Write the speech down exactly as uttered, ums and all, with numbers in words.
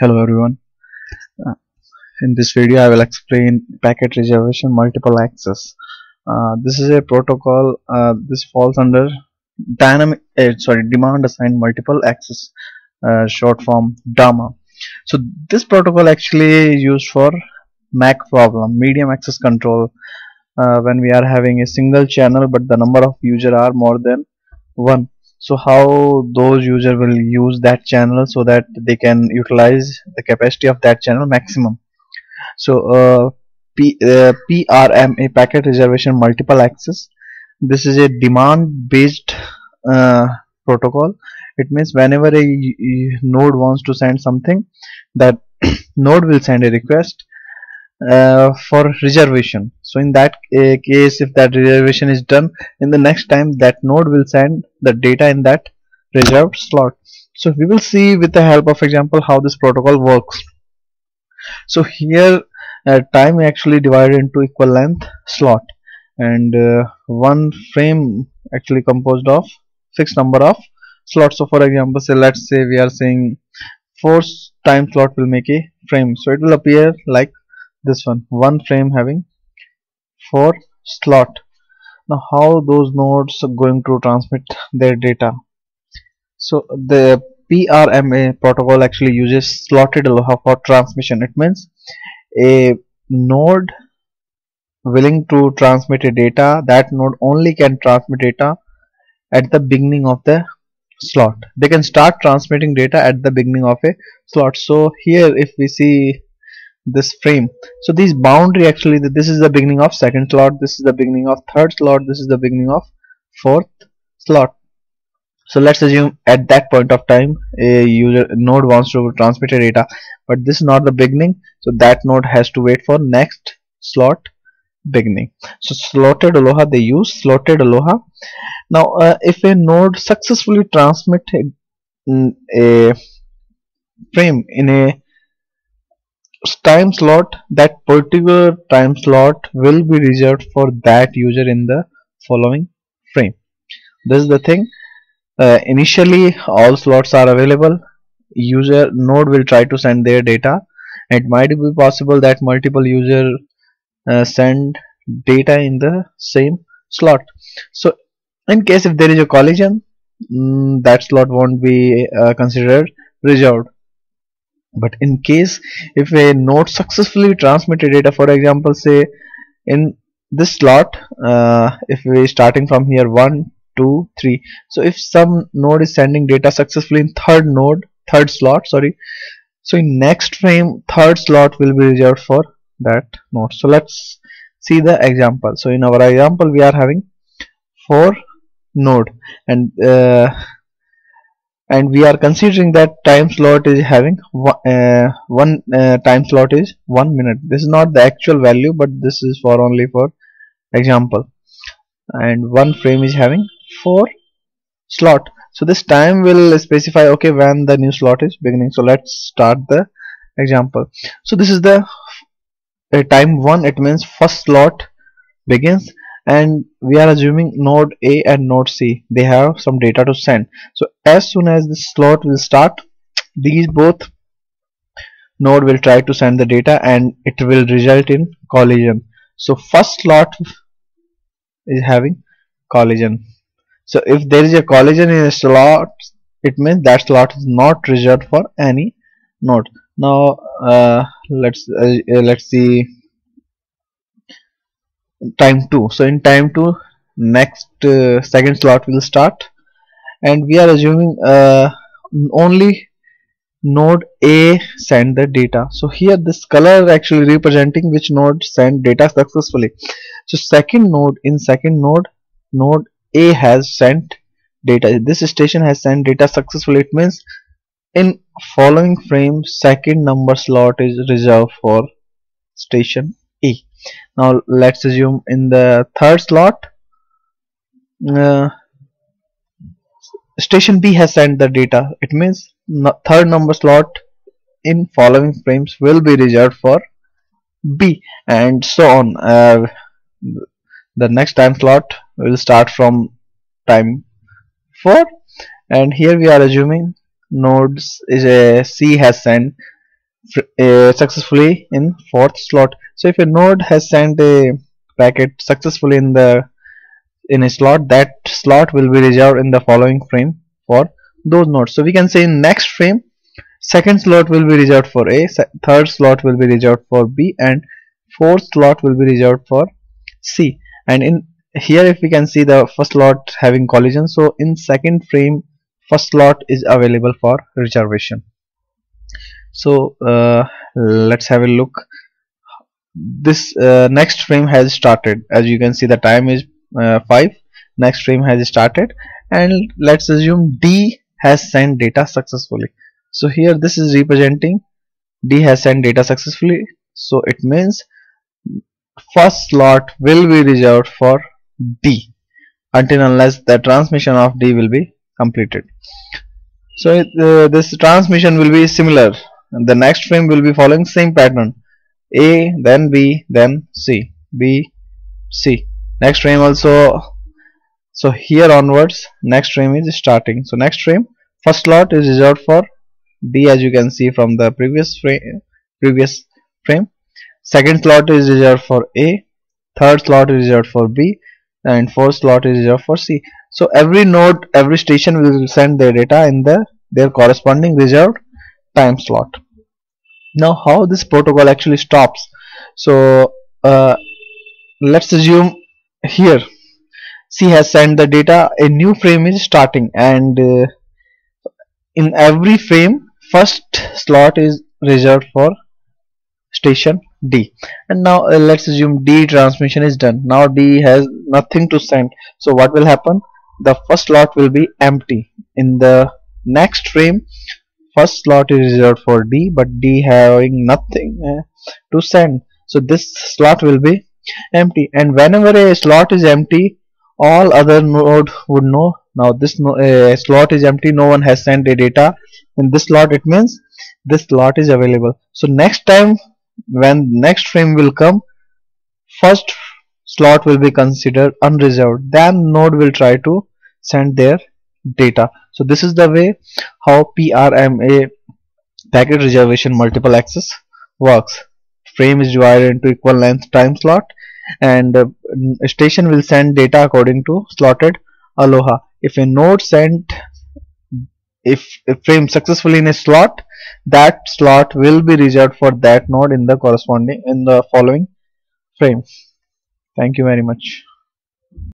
Hello everyone. Uh, in this video I will explain packet reservation multiple access. Uh, this is a protocol. Uh, this falls under dynamic uh, sorry demand assigned multiple access, uh, short form DAMA. So this protocol actually used for M A C problem, medium access control, uh, when we are having a single channel but the number of user are more than one. So how those user will use that channel so that they can utilize the capacity of that channel maximum. So uh, P, uh, P R M, a packet reservation multiple access, this is a demand based uh, protocol. It means whenever a, a node wants to send something, that node will send a request uh, for reservation. So in that uh, case, if that reservation is done, in the next time that node will send the data in that reserved slot. So we will see with the help of example how this protocol works. So here uh, time actually divided into equal length slot, and uh, one frame actually composed of fixed number of slots. So for example, say let's say we are saying four time slot will make a frame, so it will appear like this one, one frame having four slot. Now how those nodes are going to transmit their data? So the P R M A protocol actually uses slotted aloha for transmission. It means a node willing to transmit a data, that node only can transmit data at the beginning of the slot. They can start transmitting data at the beginning of a slot. So here if we see this frame, so this boundary actually, this is the beginning of second slot, this is the beginning of third slot, this is the beginning of fourth slot. So let's assume at that point of time a user node wants to transmit a data, but this is not the beginning, so that node has to wait for next slot beginning. So slotted aloha, they use slotted aloha. Now uh, if a node successfully transmit a, a frame in a time slot, that particular time slot will be reserved for that user in the following frame. This is the thing. Uh, initially all slots are available, user node will try to send their data. It might be possible that multiple user uh, send data in the same slot. So in case if there is a collision, mm, that slot won't be uh, considered reserved. But in case if a node successfully transmitted data, for example say in this slot, uh, if we starting from here one two three, so if some node is sending data successfully in third node third slot sorry so in next frame third slot will be reserved for that node. So let's see the example. So in our example we are having four node, and uh, and we are considering that time slot is having uh, one uh, time slot is one minute. This is not the actual value, but this is for only for example, and one frame is having four slot. So this time will specify okay when the new slot is beginning. So let's start the example. So this is the uh, time one, it means first slot begins, and we are assuming node A and node C, they have some data to send. So as soon as this slot will start, these both node will try to send the data and it will result in collision. So first slot is having collision. So if there is a collision in a slot, it means that slot is not reserved for any node. Now uh, let's uh, let's see time two. So in time two, next uh, second slot will start, and we are assuming uh, only node A send the data. So here this color actually representing which node send data successfully. So second node, in second node node A has sent data, this station has sent data successfully. It means in following frame second number slot is reserved for station A. Now let's assume in the third slot uh, station B has sent the data. It means no, third number slot in following frames will be reserved for B, and so on. Uh, the next time slot will start from time four, and here we are assuming nodes is a C has sent uh, successfully in fourth slot. So if a node has sent a packet successfully in the in a slot, that slot will be reserved in the following frame for those nodes. So we can say in next frame, second slot will be reserved for A, third slot will be reserved for B, and fourth slot will be reserved for C. And in here, if we can see the first slot having collision, so in second frame, first slot is available for reservation. So uh, let's have a look. This uh, next frame has started. As you can see, the time is uh, five. Next frame has started, and let's assume D has sent data successfully. So here this is representing D has sent data successfully, so it means first slot will be reserved for D until unless the transmission of D will be completed. So it, uh, this transmission will be similar, and the next frame will be following same pattern: A, then B, then C, B, C. Next frame also. So here onwards, next frame is starting. So next frame, first slot is reserved for D, as you can see from the previous frame. Previous frame. Second slot is reserved for A. Third slot is reserved for B, and fourth slot is reserved for C. So every node, every station will send their data in the their corresponding reserved time slot. Now, how this protocol actually stops? So uh, let's assume here C has sent the data, a new frame is starting, and uh, in every frame first slot is reserved for station D. And now uh, let's assume D transmission is done. Now D has nothing to send, so what will happen? The first slot will be empty. In the next frame, first slot is reserved for D, but D having nothing uh, to send, so this slot will be empty. And whenever a slot is empty, all other node would know now this no, uh, slot is empty, no one has sent a data in this slot, it means this slot is available. So next time when next frame will come, first slot will be considered unreserved, then node will try to send their data. So this is the way how P R M A, packet reservation multiple access, works. Frame is divided into equal length time slot, and uh, station will send data according to slotted aloha. If a node sent if a frame successfully in a slot, that slot will be reserved for that node in the corresponding in the following frame. Thank you very much.